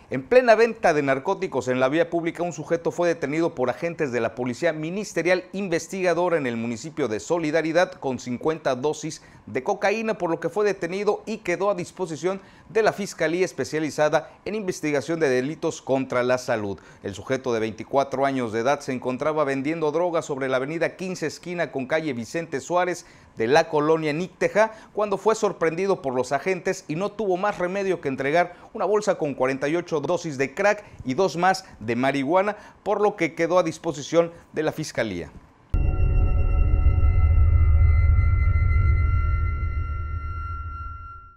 En plena venta de narcóticos en la vía pública, un sujeto fue detenido por agentes de la Policía Ministerial Investigadora en el municipio de Solidaridad con 50 dosis de cocaína, por lo que fue detenido y quedó a disposición de la Fiscalía Especializada en Investigación de Delitos contra la Salud. El sujeto de 24 años de edad se encontraba vendiendo drogas sobre la avenida 15 esquina con calle Vicente Suárez de la colonia Nicteja cuando fue sorprendido por los agentes y no tuvo más remedio que entregar una bolsa con 48 dosis de crack y 2 más de marihuana, por lo que quedó a disposición de la Fiscalía.